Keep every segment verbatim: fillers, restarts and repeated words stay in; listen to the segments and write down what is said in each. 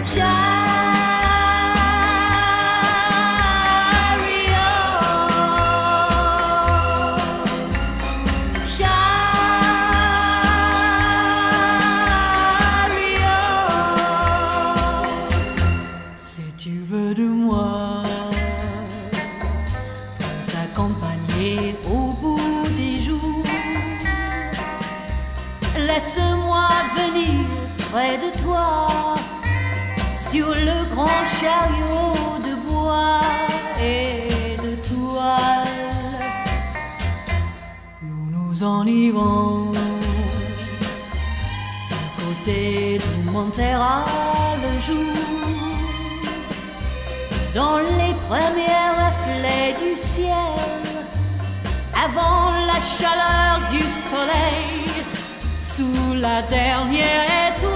Laisse-moi venir près de toi sur le grand chariot de bois et de toile. Nous nous en irons du côté d'où montera le jour, dans les premiers reflets du ciel, avant la chaleur du soleil, sous la dernière étoile.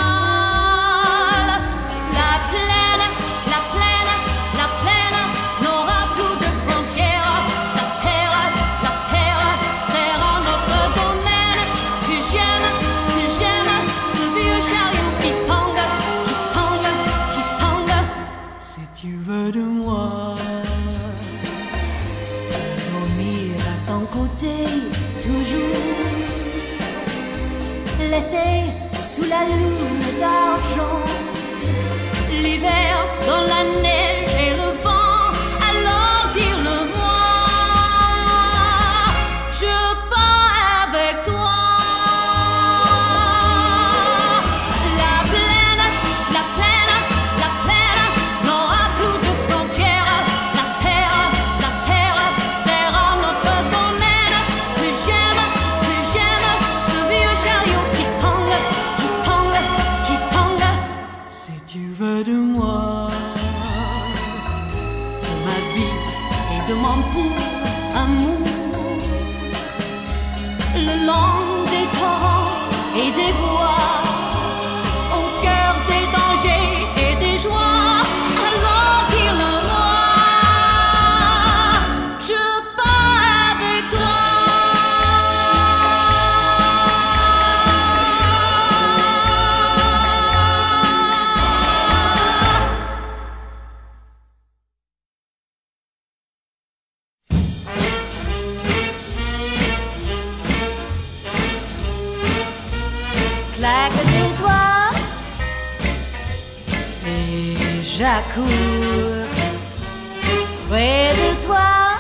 La plaine, la plaine, la plaine n'aura plus de frontières. La terre, la terre sera notre domaine. Que j'aime, que j'aime ce vieux chariot qui tangue, qui tangue, qui tangue. Si tu veux de moi, dormir à ton côté toujours. L'été sous la lune d'argent, l'hiver dans la neige et le vent, alors dis-le-moi, je pars avec toi. La plaine, la plaine, la plaine n'aura plus de frontières. La terre, la terre sera notre domaine. Que j'aime, que j'aime ce vieux chariot. De moi, de ma vie et de mon pur amour, le long des torrents et des bois, au cœur des dangers et des joies, alors dis-le-moi, je pars avec toi. Claque des doigts et j'accours près de toi,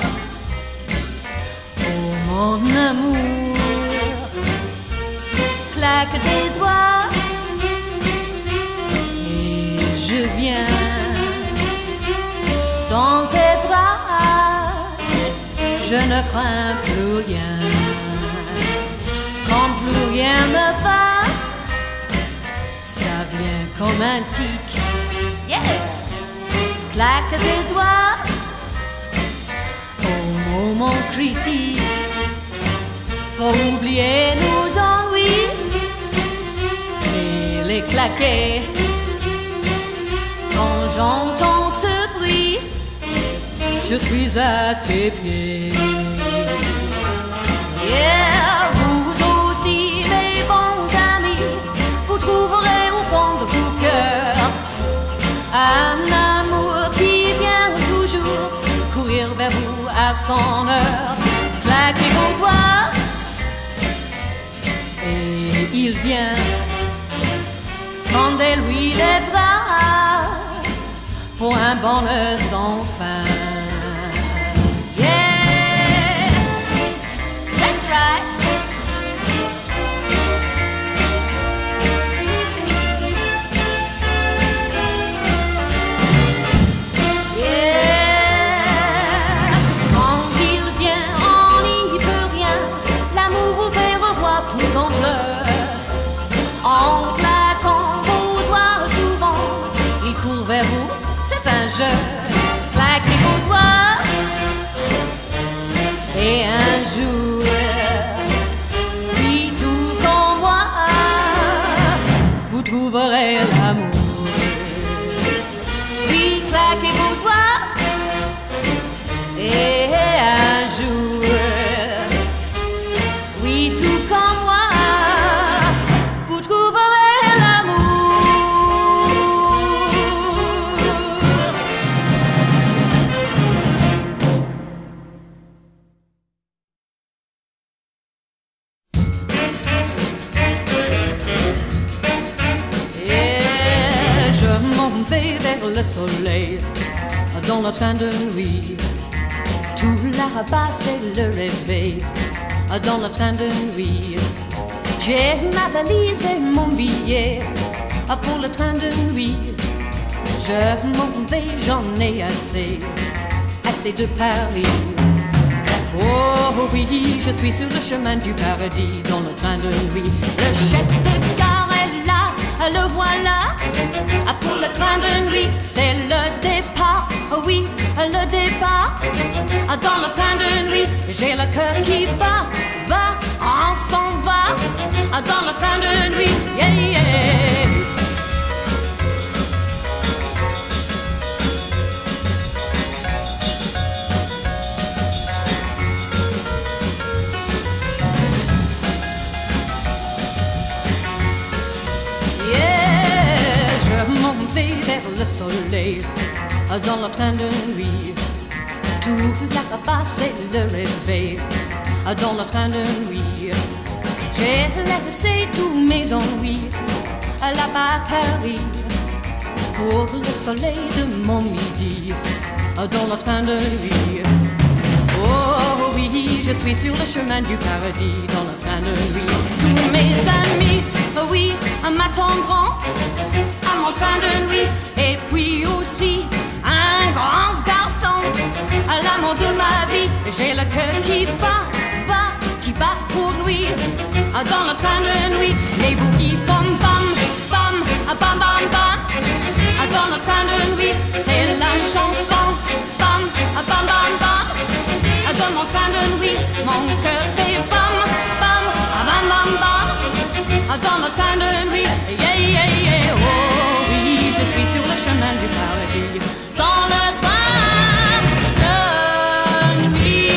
oh mon amour. Claque des doigts et je viens dans tes bras. Je ne crains plus rien quand plus rien me va. Ça vient comme un tic, yeah. Claque des doigts au moment critique, pour oublier nos ennuis, et les claquer. Quand j'entends ce bruit, je suis à tes pieds, yeah. Vous aussi mes bons amis, vous trouverez au fond de vos cœurs un amour qui vient toujours courir vers vous à son heure. Claquez vos doigts et il vient. Tendez-lui les bras pour un bonheur sans fin. Yeah, that's right. En claquant vos doigts souvent, il court vers vous, c'est un jeu. Claquez vos doigts et un jour, oui tout comme moi, vous trouverez l'amour. Oui, claquez vos doigts et un jour, oui tout comme moi, vous trouverez l'amour. m'en vais vers le soleil dans le train de nuit. Tout là-bas c'est le réveil dans le train de nuit. J'ai ma valise et mon billet pour le train de nuit. Je m'en vais, j'en ai assez, assez de Paris. Oh oui, je suis sur le chemin du paradis dans le train de nuit. Le chef de gare est là, le voilà. Pour le train de nuit, c'est le départ. Oui, le départ. Dans le train de nuit, j'ai le cœur qui bat, bat, on s'en va. Dans le train de nuit, yeah, yeah. Vers le soleil dans le train de nuit. Tout là-bas c'est le réveil dans le train de nuit. J'ai laissé tous mes ennuis là-bas à Paris pour le soleil de mon midi dans le train de nuit. Oh oui, je suis sur le chemin du paradis dans le train de nuit. Tous mes amis, oui, m'attendront à mon train de nuit. Et puis aussi un grand garçon, l'amant de ma vie. J'ai le cœur qui bat, bat, qui bat pour lui. Dans le train de nuit, les bougies font bam, bam, bam, bam, bam. Dans le train de nuit, c'est la chanson bam, bam, bam, bam. Dans mon train de nuit, mon cœur fait bam, bam, bam, bam, bam. Dans le train de nuit, yeah, yeah, yeah. Oh oui, je suis sur le chemin du paradis dans le train de nuit.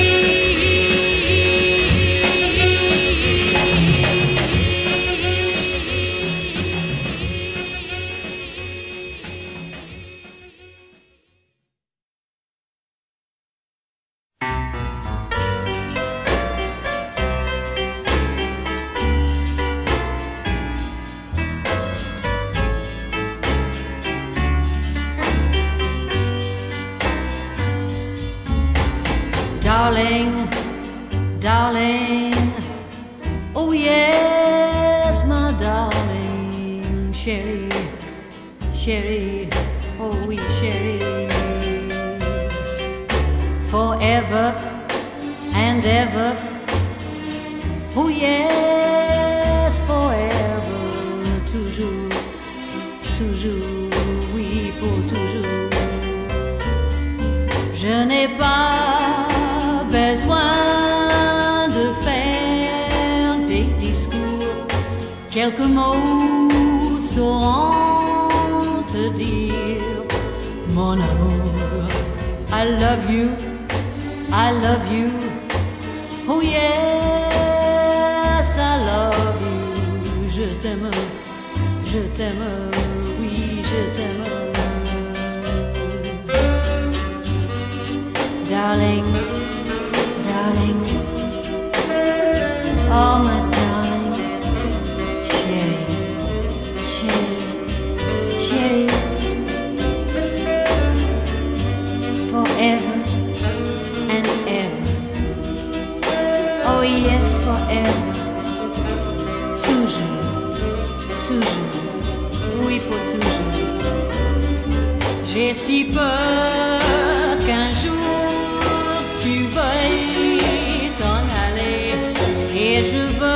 Darling, darling, oh yes, my darling, chérie, chérie, oh oui, chérie. Forever and ever, oh yes, forever, toujours, toujours, oui, pour toujours. Je n'ai pas besoin de faire des discours, quelques mots sauront te dire mon amour. I love you, I love you, oh yes, I love you. Je t'aime, je t'aime, oui, je t'aime. Darling, darling, oh my darling, chérie, chérie, chérie. Forever and ever, oh yes, forever. Toujours, toujours, oui pour toujours. J'ai si peur qu'un jour tu veuilles t'en aller, et je veux